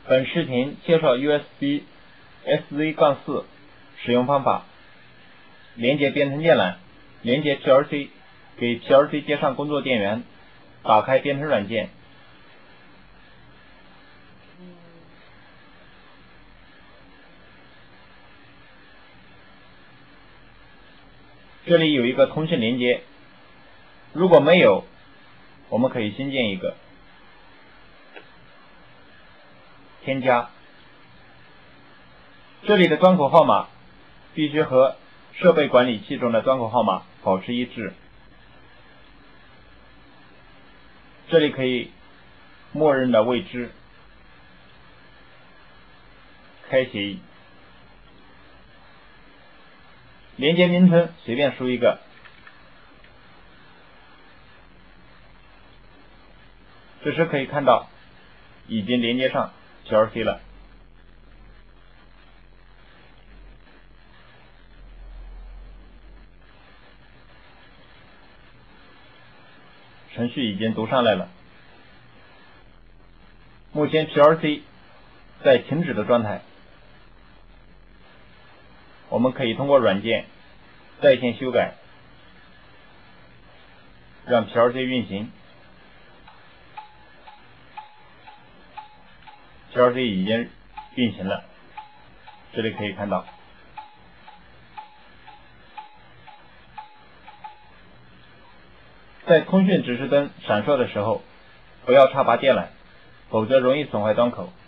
本视频介绍 USB SZ-4 使用方法。连接编程电缆，连接 PLC， 给 PLC 接上工作电源，打开编程软件。这里有一个通讯连接，如果没有，我们可以新建一个。添加，这里的端口号码必须和设备管理器中的端口号码保持一致。这里可以默认的未知。开协议。连接名称随便输一个。这时可以看到已经连接上 PLC 了。程序已经读上来了。目前 PLC 在停止的状态。我们可以通过软件在线修改，让 PLC 运行。PLC 已经运行了，这里可以看到。在通讯指示灯闪烁的时候，不要插拔电缆，否则容易损坏端口。